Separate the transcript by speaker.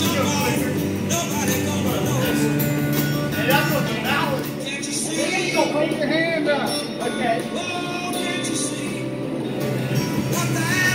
Speaker 1: Hey, that's what the balance is. There you go, hold your hand up. Okay.